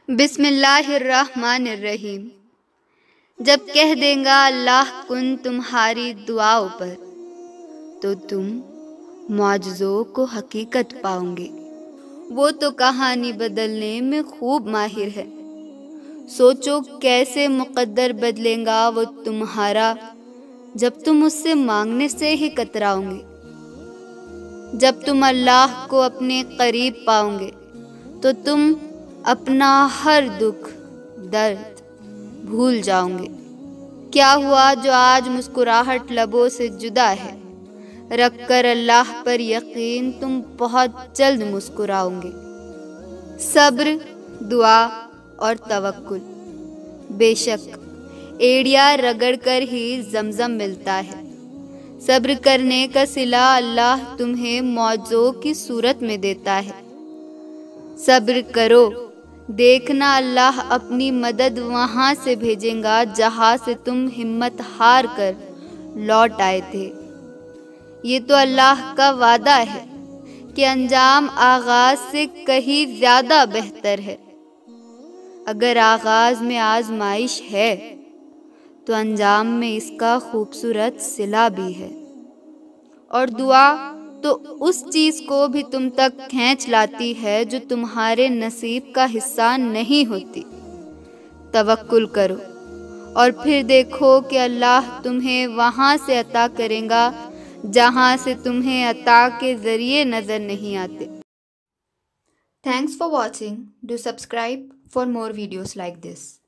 बिस्मिल्लाहिर्रहमानिर्रहीम। जब कह देगा अल्लाह कुन तुम्हारी दुआओं पर, तो तुम मौजज़ों को हकीकत पाओगे। वो तो कहानी बदलने में खूब माहिर है। सोचो कैसे मुक़द्दर बदलेगा वो तुम्हारा, जब तुम उससे मांगने से ही कतराओगे। जब तुम अल्लाह को अपने करीब पाओगे, तो तुम अपना हर दुख दर्द भूल जाओगे। क्या हुआ जो आज मुस्कुराहट लबों से जुदा है, रख कर अल्लाह पर यकीन तुम बहुत जल्द मुस्कुराओगे। सब्र, दुआ और तवक्कुल। बेशक एड़िया रगड़ कर ही जमजम मिलता है। सब्र करने का सिला अल्लाह तुम्हें मौजों की सूरत में देता है। सब्र करो, देखना अल्लाह अपनी मदद वहाँ से भेजेगा जहाँ से तुम हिम्मत हार कर लौट आए थे। ये तो अल्लाह का वादा है कि अंजाम आगाज से कहीं ज्यादा बेहतर है। अगर आगाज में आजमाइश है, तो अंजाम में इसका खूबसूरत सिला भी है। और दुआ तो उस चीज को भी तुम तक खींच लाती है जो तुम्हारे नसीब का हिस्सा नहीं होती। तवक्कुल करो और फिर देखो कि अल्लाह तुम्हें वहां से अता करेगा जहां से तुम्हें अता के जरिए नजर नहीं आते। Thanks for watching. Do subscribe for more videos like this.